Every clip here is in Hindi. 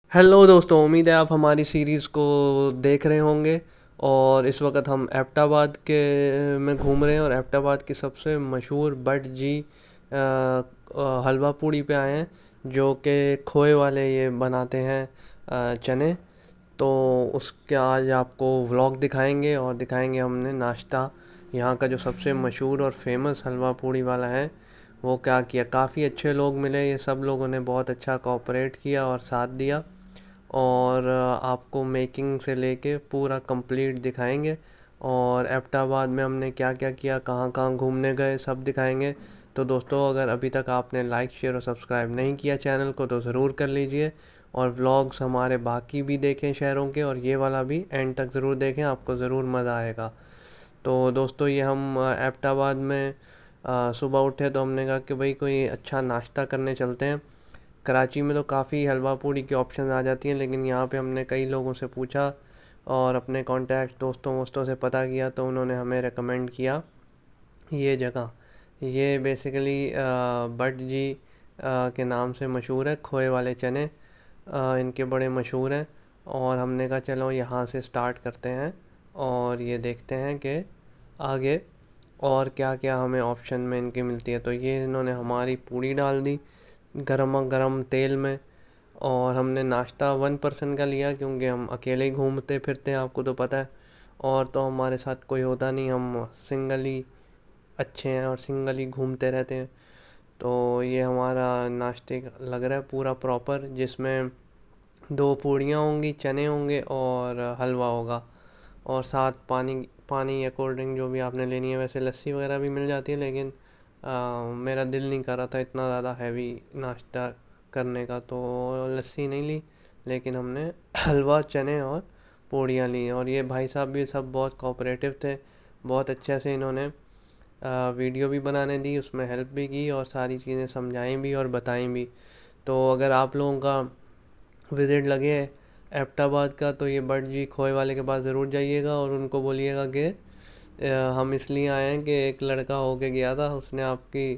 हेलो दोस्तों, उम्मीद है आप हमारी सीरीज़ को देख रहे होंगे। और इस वक्त हम एबटाबाद के में घूम रहे हैं और एबटाबाद की सबसे मशहूर बट जी हलवा पूड़ी पे आए हैं, जो कि खोए वाले ये बनाते हैं चने। तो उसके आज आपको व्लॉग दिखाएंगे और दिखाएंगे हमने नाश्ता। यहाँ का जो सबसे मशहूर और फेमस हलवा पूड़ी वाला है वो क्या किया। काफ़ी अच्छे लोग मिले, ये सब लोगों ने बहुत अच्छा कोऑपरेट किया और साथ दिया। और आपको मेकिंग से लेके पूरा कंप्लीट दिखाएंगे। और एबटाबाद में हमने क्या क्या किया, कहाँ कहाँ घूमने गए, सब दिखाएंगे। तो दोस्तों, अगर अभी तक आपने लाइक शेयर और सब्सक्राइब नहीं किया चैनल को तो ज़रूर कर लीजिए। और व्लॉग्स हमारे बाकी भी देखें शहरों के, और ये वाला भी एंड तक ज़रूर देखें, आपको ज़रूर मज़ा आएगा। तो दोस्तों, ये हम एबटाबाद में सुबह उठे तो हमने कहा कि भाई कोई अच्छा नाश्ता करने चलते हैं। कराची में तो काफ़ी हलवा पूड़ी की ऑप्शन आ जाती हैं, लेकिन यहाँ पे हमने कई लोगों से पूछा और अपने कॉन्टैक्ट दोस्तों वोस्तों से पता किया, तो उन्होंने हमें रेकमेंड किया ये जगह। ये बेसिकली भट जी के नाम से मशहूर है। खोए वाले चने इनके बड़े मशहूर हैं। और हमने कहा चलो यहाँ से स्टार्ट करते हैं और ये देखते हैं कि आगे और क्या क्या हमें ऑप्शन में इनकी मिलती है। तो ये इन्होंने हमारी पूड़ी डाल दी गरमा गरम तेल में। और हमने नाश्ता 1 पर्सन का लिया, क्योंकि हम अकेले ही घूमते फिरते हैं, आपको तो पता है। और तो हमारे साथ कोई होता नहीं, हम सिंगल ही अच्छे हैं और सिंगल ही घूमते रहते हैं। तो ये हमारा नाश्ते का लग रहा है पूरा प्रॉपर, जिसमें 2 पूड़ियाँ होंगी, चने होंगे और हलवा होगा। और साथ पानी, पानी या कोल्ड ड्रिंक जो भी आपने लेनी है। वैसे लस्सी वगैरह भी मिल जाती है, लेकिन मेरा दिल नहीं कर रहा था इतना ज़्यादा हैवी नाश्ता करने का, तो लस्सी नहीं ली। लेकिन हमने हलवा, चने और पूड़ियाँ ली। और ये भाई साहब भी सब बहुत कोऑपरेटिव थे, बहुत अच्छे से इन्होंने वीडियो भी बनाने दी, उसमें हेल्प भी की और सारी चीज़ें समझाई भी और बताई भी। तो अगर आप लोगों का विज़िट लगे एबटाबाद का, तो ये बट जी खोए वाले के पास ज़रूर जाइएगा और उनको बोलिएगा कि हम इसलिए आए हैं कि एक लड़का होके गया था, उसने आपकी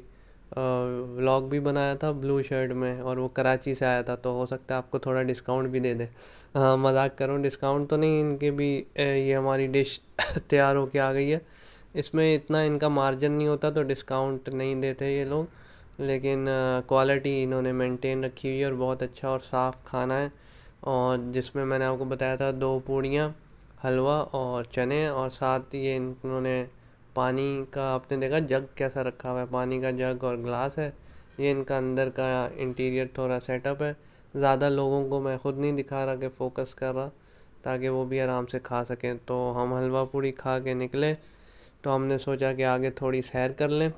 व्लॉग भी बनाया था ब्लू शर्ट में, और वो कराची से आया था, तो हो सकता है आपको थोड़ा डिस्काउंट भी दे दे। हाँ, मजाक करूँ, डिस्काउंट तो नहीं, इनके भी ये हमारी डिश तैयार होके आ गई है। इसमें इतना इनका मार्जिन नहीं होता, तो डिस्काउंट नहीं देते ये लोग। लेकिन क्वालिटी इन्होंने मेंटेन रखी हुई है और बहुत अच्छा और साफ़ खाना है। और जिसमें मैंने आपको बताया था 2 पूड़ियाँ, हलवा और चने, और साथ ये इन्होंने पानी का, आपने देखा जग कैसा रखा हुआ है, पानी का जग और ग्लास है। ये इनका अंदर का इंटीरियर थोड़ा सेटअप है। ज़्यादा लोगों को मैं ख़ुद नहीं दिखा रहा कि फ़ोकस कर रहा, ताकि वो भी आराम से खा सकें। तो हम हलवा पूड़ी खा के निकले, तो हमने सोचा कि आगे थोड़ी सैर कर लें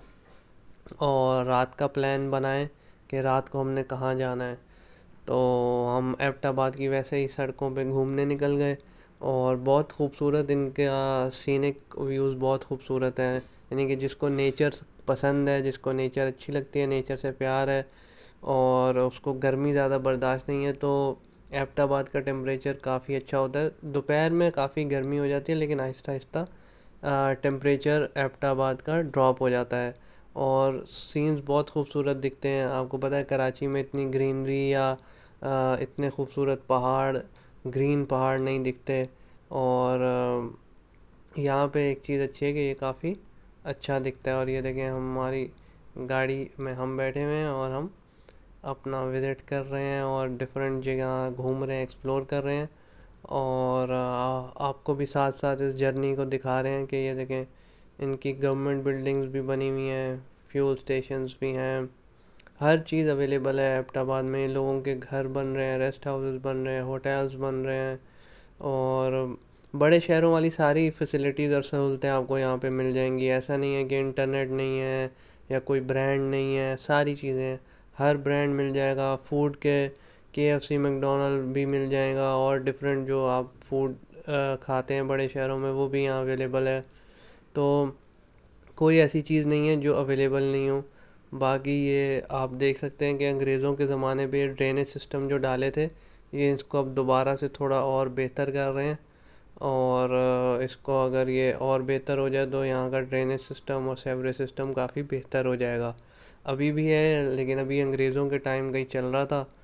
और रात का प्लान बनाएं कि रात को हमने कहाँ जाना है। तो हम एबटाबाद की वैसे ही सड़कों पे घूमने निकल गए। और बहुत खूबसूरत इनके सीनिक व्यूज़ बहुत खूबसूरत हैं। यानी कि जिसको नेचर पसंद है, जिसको नेचर अच्छी लगती है, नेचर से प्यार है और उसको गर्मी ज़्यादा बर्दाश्त नहीं है, तो एबटाबाद का टेम्परेचर काफ़ी अच्छा होता है। दोपहर में काफ़ी गर्मी हो जाती है, लेकिन आहिस्ता आहिस्ता टेम्परेचर एबटाबाद का ड्रॉप हो जाता है और सीन्स बहुत खूबसूरत दिखते हैं। आपको पता है कराची में इतनी ग्रीनरी या इतने खूबसूरत पहाड़, ग्रीन पहाड़ नहीं दिखते। और यहाँ पे एक चीज़ अच्छी है कि ये काफ़ी अच्छा दिखता है। और ये देखें, हमारी गाड़ी में हम बैठे हुए हैं और हम अपना विज़िट कर रहे हैं और डिफरेंट जगह घूम रहे हैं, एक्सप्लोर कर रहे हैं। और आपको भी साथ साथ इस जर्नी को दिखा रहे हैं कि ये देखें, इनकी गवर्नमेंट बिल्डिंग्स भी बनी हुई हैं, फ्यूल स्टेशंस भी हैं, हर चीज़ अवेलेबल है एबटाबाद में। लोगों के घर बन रहे हैं, रेस्ट हाउसेस बन रहे हैं, होटल्स बन रहे हैं। और बड़े शहरों वाली सारी फैसिलिटीज़ और सहूलतें आपको यहाँ पे मिल जाएंगी। ऐसा नहीं है कि इंटरनेट नहीं है या कोई ब्रांड नहीं है, सारी चीज़ें हैं, हर ब्रांड मिल जाएगा। फूड के एफ सी, मैकडोनल्ड भी मिल जाएगा, और डिफरेंट जो आप फूड खाते हैं बड़े शहरों में, वो भी यहाँ अवेलेबल है। तो कोई ऐसी चीज़ नहीं है जो अवेलेबल नहीं हो। बाकी ये आप देख सकते हैं कि अंग्रेज़ों के ज़माने पे ड्रेनेज सिस्टम जो डाले थे, ये इसको अब दोबारा से थोड़ा और बेहतर कर रहे हैं। और इसको अगर ये और बेहतर हो जाए तो यहाँ का ड्रेनेज सिस्टम और सेवरेज सिस्टम काफ़ी बेहतर हो जाएगा। अभी भी है, लेकिन अभी अंग्रेज़ों के टाइम का ही चल रहा था।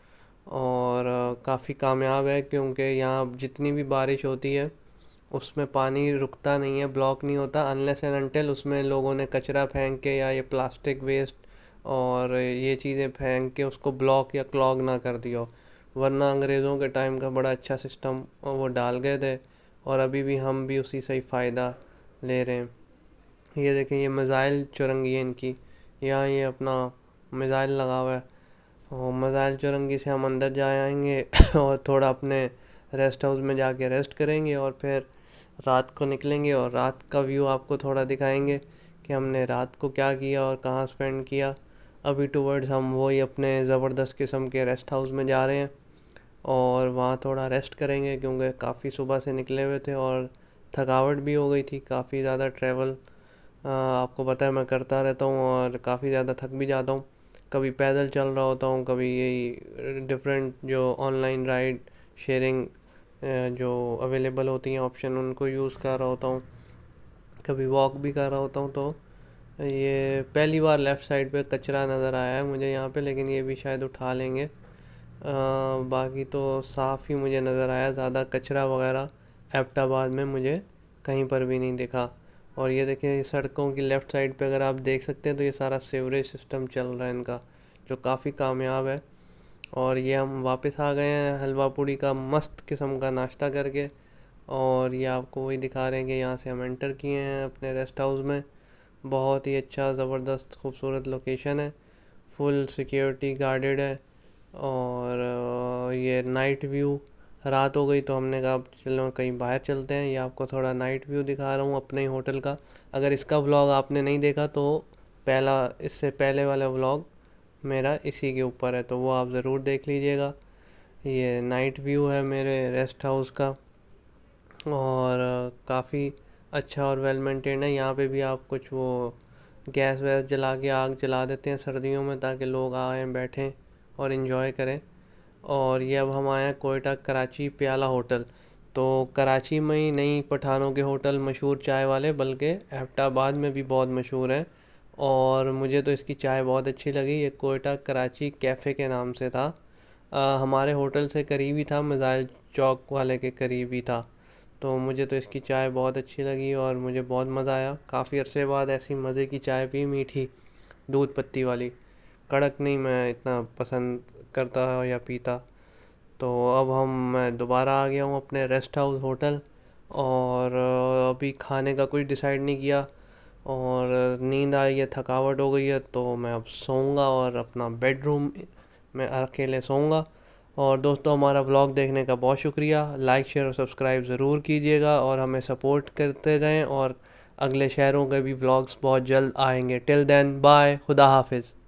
और काफ़ी कामयाब है, क्योंकि यहाँ जितनी भी बारिश होती है उसमें पानी रुकता नहीं है, ब्लॉक नहीं होता, अनलेस एंड अनटिल उसमें लोगों ने कचरा फेंक के या ये प्लास्टिक वेस्ट और ये चीज़ें फेंक के उसको ब्लॉक या क्लॉग ना कर दिया हो। वरना अंग्रेज़ों के टाइम का बड़ा अच्छा सिस्टम वो डाल गए थे, और अभी भी हम भी उसी से ही फ़ायदा ले रहे हैं। ये देखें, ये मिज़ाइल चुरंगी है इनकी, यहाँ ये अपना मिज़ाइल लगा हुआ है, और मिज़ाइल चुरंगी से हम अंदर जा आएंगे और थोड़ा अपने रेस्ट हाउस में जाके रेस्ट करेंगे, और फिर रात को निकलेंगे और रात का व्यू आपको थोड़ा दिखाएंगे कि हमने रात को क्या किया और कहाँ स्पेंड किया। अभी टूवर्ड्स हम वही अपने ज़बरदस्त किस्म के रेस्ट हाउस में जा रहे हैं, और वहाँ थोड़ा रेस्ट करेंगे, क्योंकि काफ़ी सुबह से निकले हुए थे और थकावट भी हो गई थी, काफ़ी ज़्यादा ट्रैवल आपको पता है मैं करता रहता हूँ और काफ़ी ज़्यादा थक भी जाता हूँ। कभी पैदल चल रहा होता हूँ, कभी यही डिफरेंट जो ऑनलाइन राइड शेयरिंग जो अवेलेबल होती हैं ऑप्शन, उनको यूज़ कर रहा होता हूँ, कभी वॉक भी कर रहा होता हूँ। तो ये पहली बार लेफ़्ट साइड पे कचरा नज़र आया है मुझे यहाँ पे, लेकिन ये भी शायद उठा लेंगे। बाकी तो साफ़ ही मुझे नज़र आया, ज़्यादा कचरा वगैरह एबटाबाद में मुझे कहीं पर भी नहीं दिखा। और ये देखें, सड़कों की लेफ़्ट साइड पे अगर आप देख सकते हैं तो ये सारा सीवरेज सिस्टम चल रहा है इनका, जो काफ़ी कामयाब है। और ये हम वापस आ गए हैं हलवा पूड़ी का मस्त किस्म का नाश्ता करके, और ये आपको वही दिखा रहे हैं कि यहाँ से हम एंटर किए हैं अपने रेस्ट हाउस में। बहुत ही अच्छा ज़बरदस्त खूबसूरत लोकेशन है, फुल सिक्योरिटी गार्डेड है। और ये नाइट व्यू, रात हो गई तो हमने कहा अब चलो कहीं बाहर चलते हैं, ये आपको थोड़ा नाइट व्यू दिखा रहा हूँ अपने ही होटल का। अगर इसका व्लॉग आपने नहीं देखा तो पहला, इससे पहले वाला व्लॉग मेरा इसी के ऊपर है, तो वो आप ज़रूर देख लीजिएगा। ये नाइट व्यू है मेरे रेस्ट हाउस का, और काफ़ी अच्छा और वेल मेंटेन्ड है। यहाँ पे भी आप कुछ वो गैस वैस जला के आग जला देते हैं सर्दियों में, ताकि लोग आएँ बैठें और इन्जॉय करें। और ये अब हम आए हैं कोयटा कराची प्याला होटल। तो कराची में ही नहीं पठानों के होटल मशहूर चाय वाले, बल्कि एबटाबाद में भी बहुत मशहूर हैं, और मुझे तो इसकी चाय बहुत अच्छी लगी। ये कोयटा कराची कैफ़े के नाम से था, हमारे होटल से करीब ही था, मिज़ाइल चौक वाले के करीब ही था। तो मुझे तो इसकी चाय बहुत अच्छी लगी और मुझे बहुत मज़ा आया। काफ़ी अरसे बाद ऐसी मज़े की चाय पी, मीठी दूध पत्ती वाली, कड़क नहीं मैं इतना पसंद करता या पीता। तो अब मैं दोबारा आ गया हूँ अपने रेस्ट हाउस होटल, और अभी खाने का कुछ डिसाइड नहीं किया, और नींद आई है, थकावट हो गई है, तो मैं अब सोऊंगा और अपना बेडरूम में अकेले सोऊंगा। और दोस्तों, हमारा व्लॉग देखने का बहुत शुक्रिया, लाइक शेयर और सब्सक्राइब ज़रूर कीजिएगा और हमें सपोर्ट करते रहें, और अगले शहरों के भी व्लॉग्स बहुत जल्द आएंगे। टिल देन बाय, खुदा हाफिज़।